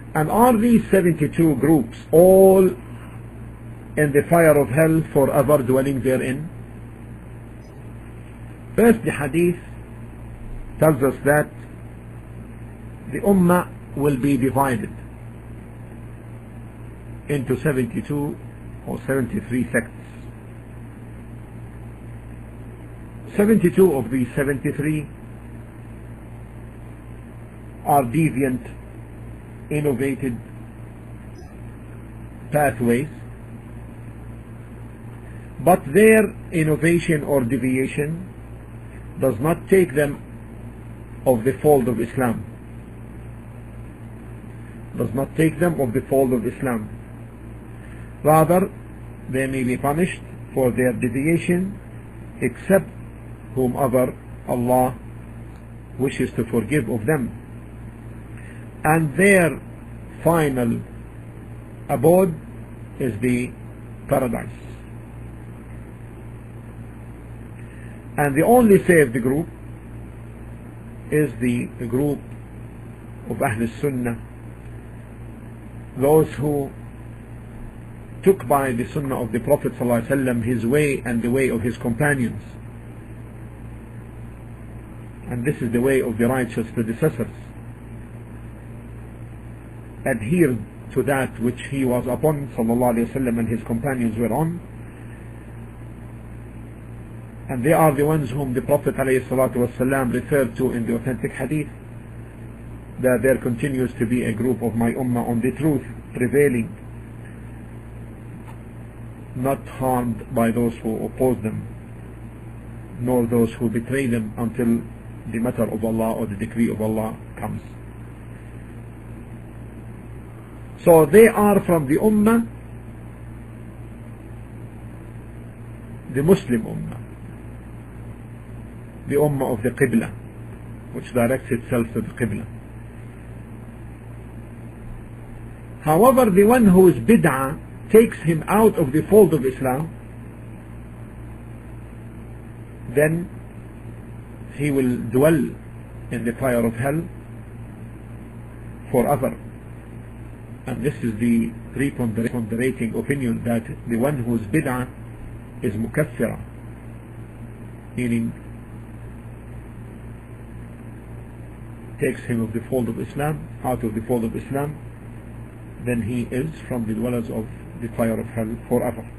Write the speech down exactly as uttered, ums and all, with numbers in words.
And are these seventy-two groups all in the fire of hell forever dwelling therein? First, the hadith tells us that the ummah will be divided into seventy-two or seventy-three sects. seventy-two of these seventy-three are deviant, innovated pathways, but their innovation or deviation does not take them of the fold of Islam. Does not take them of the fold of Islam. Rather, they may be punished for their deviation, except whomever Allah wishes to forgive of them. And their final abode is the paradise. And the only saved group is the group of Ahl Sunnah, those who took by the Sunnah of the Prophet ﷺ, his way and the way of his companions. And this is the way of the righteous predecessors. Adhered to that which he was upon, sallallahu alayhi wa sallam, and his companions were on. And they are the ones whom the Prophet ﷺ referred to in the authentic hadith, that there continues to be a group of my ummah on the truth, prevailing, not harmed by those who oppose them, nor those who betray them, until the matter of Allah or the decree of Allah comes. So they are from the ummah, the Muslim ummah, the ummah of the Qibla, which directs itself to the Qibla. However, the one whose bid'ah takes him out of the fold of Islam, then he will dwell in the fire of hell forever. And this is the preponderating opinion, that the one whose bid'ah is mukaffira, meaning takes him of the fold of Islam, out of the fold of Islam, then he is from the dwellers of the fire of hell forever.